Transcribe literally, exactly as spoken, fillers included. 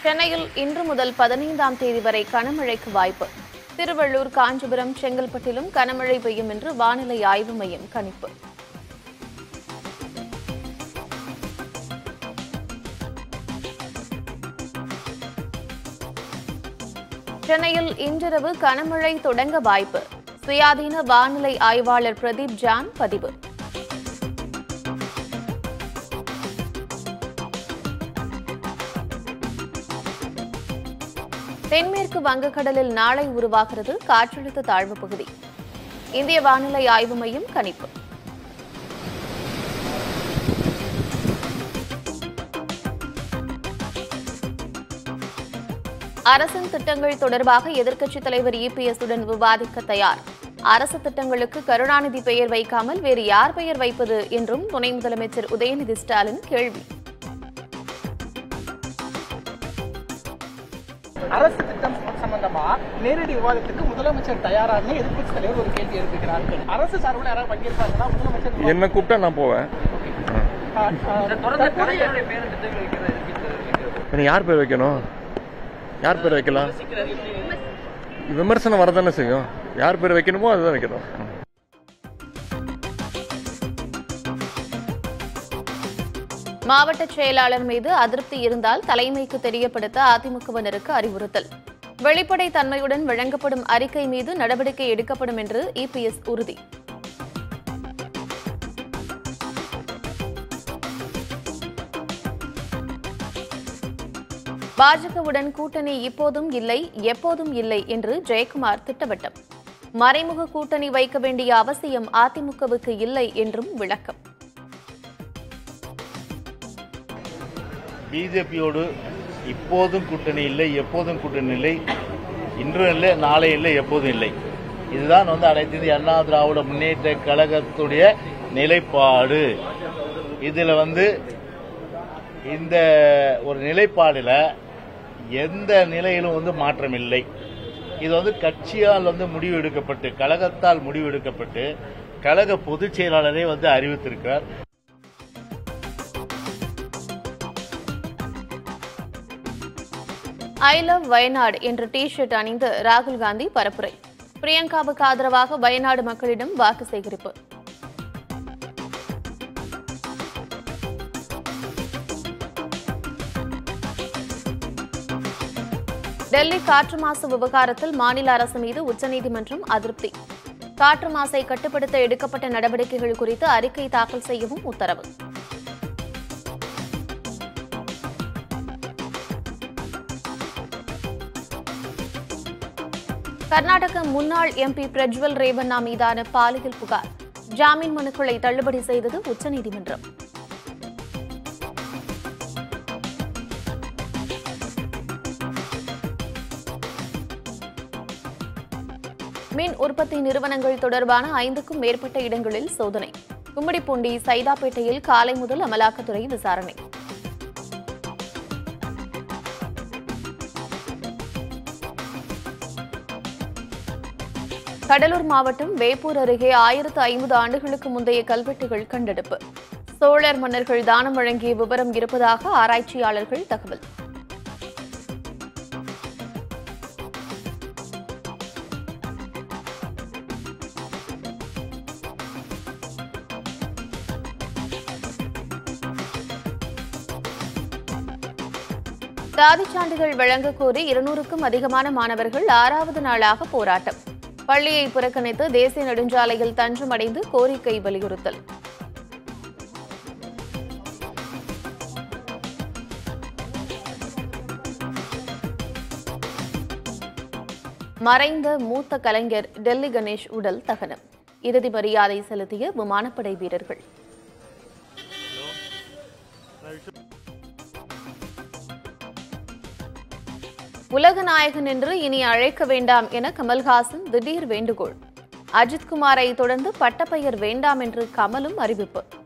சென்னையில் இன்று முதல் பதினைந்தாம் தேதி வரை கனமழைக்கு வாய்ப்பு. திருவள்ளூர், காஞ்சிபுரம், செங்கல்பட்டிலும் கனமழை பெய்யும் என்று வானிலை ஆய்வு மையம் கணிப்பு. சென்னையில் இன்றிரவு கனமழை தொடங்க வாய்ப்பு. சுயாதீன வானிலை ஆய்வாளர் பிரதீப் ஜான் பதிவு. தென்மேற்கு வங்கக்கடலில் நாளை உருவாகிறது காற்றழுத்த தாழ்வு பகுதி. இந்திய வானிலை ஆய்வு மையம் கணிப்பு. அரசின் திட்டங்கள் தொடர்பாக எதிர்க்கட்சித் தலைவர் இ பி எஸ் உடன் விவாதிக்க தயார். அரசு திட்டங்களுக்கு கருணாநிதி பெயர் வைக்காமல் வேறு யார் பெயர் வைப்பது என்றும் துணை முதலமைச்சர் உதயநிதி ஸ்டாலின் கேள்வி. அரசு திட்டம் சம்பந்தமா நேரடி விவாதத்துக்கு முதலமைச்சர் தயாராக எதிர்க்கட்சித் தலைவர் ஒரு கேள்வி எழுப்புகிறார். அரசு சார்பில் யாராவது பங்கேற்பாங்கன்னா முதலமைச்சர் என்ன கூப்பிட்டா நான் போவேன். யார் பேர் வைக்கணும்? யார் பேர் வைக்கலாம்? விமர்சனம் வரதானே செய்யும். யார் பேர் வைக்கணுமோ அதுதான் வைக்கணும். மாவட்ட செயலாளர் மீது அதிருப்தி இருந்தால் தலைமைக்கு தெரியப்படுத்த அதிமுகவினருக்கு அறிவுறுத்தல். வெளிப்படை தன்மையுடன் வழங்கப்படும் அறிக்கை மீது நடவடிக்கை எடுக்கப்படும் என்று இ பி எஸ் உறுதி. பாஜகவுடன் கூட்டணி இப்போதும் இல்லை, எப்போதும் இல்லை என்று ஜெயக்குமார் திட்டவட்டம். மறைமுக கூட்டணி வைக்க வேண்டிய அவசியம் அதிமுகவுக்கு இல்லை என்றும் விளக்கம். பிஜேபியோடு இப்போதும் கூட்டணி இல்லை, எப்போதும் கூட்டணி இல்லை, இன்றும் இல்லை, நாளை இல்லை, எப்போதும் இல்லை. இதுதான் வந்து அனைத்து இந்திய அண்ணா திராவிட முன்னேற்ற கழகத்துடைய நிலைப்பாடு. இதில் வந்து இந்த ஒரு நிலைப்பாடில் எந்த நிலையிலும் வந்து மாற்றம் இல்லை. இது வந்து கட்சியால் வந்து முடிவு எடுக்கப்பட்டு, கழகத்தால் முடிவு எடுக்கப்பட்டு, கழக பொதுச் செயலாளரே வந்து அறிவித்திருக்கிறார். ஐ லவ் வயநாடு என்ற டி ஷர்ட் அணிந்து ராகுல் காந்தி பரப்புரை. பிரியங்காவுக்கு ஆதரவாக வயநாடு மக்களிடம் வாக்கு சேகரிப்பு. டெல்லி காற்று மாசு விவகாரத்தில் மாநில அரசு மீது உச்சநீதிமன்றம் அதிருப்தி. காற்று மாசை கட்டுப்படுத்த எடுக்கப்பட்ட நடவடிக்கைகள் குறித்து அறிக்கை தாக்கல் செய்யவும் உத்தரவு. கர்நாடக முன்னாள் எம்பி பிரஜ்வல் ரேவண்ணா மீதான பாலியல் புகார். ஜாமீன் மனுக்களை தள்ளுபடி செய்தது உச்சநீதிமன்றம். மின் உற்பத்தி நிறுவனங்கள் தொடர்பான ஐந்துக்கும் மேற்பட்ட இடங்களில் சோதனை. கும்மிடிப்பூண்டி, சைதாப்பேட்டையில் காலை முதல் அமலாக்கத்துறை விசாரணை. கடலூர் மாவட்டம் வேப்பூர் அருகே ஆயிரத்து ஐம்பது ஆண்டுகளுக்கு முந்தைய கல்வெட்டுகள் கண்டெடுப்பு. சோழர் மன்னர்கள் தானம் வழங்கிய விவரம் இருப்பதாக ஆராய்ச்சியாளர்கள் தகவல். சாதிச் சான்றிதழ் வழங்க கோரி இருநூறுக்கும் அதிகமான மாணவர்கள் ஆறாவது நாளாக போராட்டம். பள்ளியை புறக்கணித்து தேசிய நெடுஞ்சாலையில் தஞ்சமடைந்து கோரிக்கை வலியுறுத்தல். மறைந்த மூத்த கலைஞர் டெல்லி கணேஷ் உடல் தகனம். இறுதி மரியாதை செலுத்திய விமானப்படை வீரர்கள். உலக நாயகன் என்று இனி அழைக்க வேண்டாம் என கமல்ஹாசன் திடீர் வேண்டுகோள். அஜித்குமாரை தொடர்ந்து பட்டப்பெயர் வேண்டாம் என்று கமலும் அறிவிப்பு.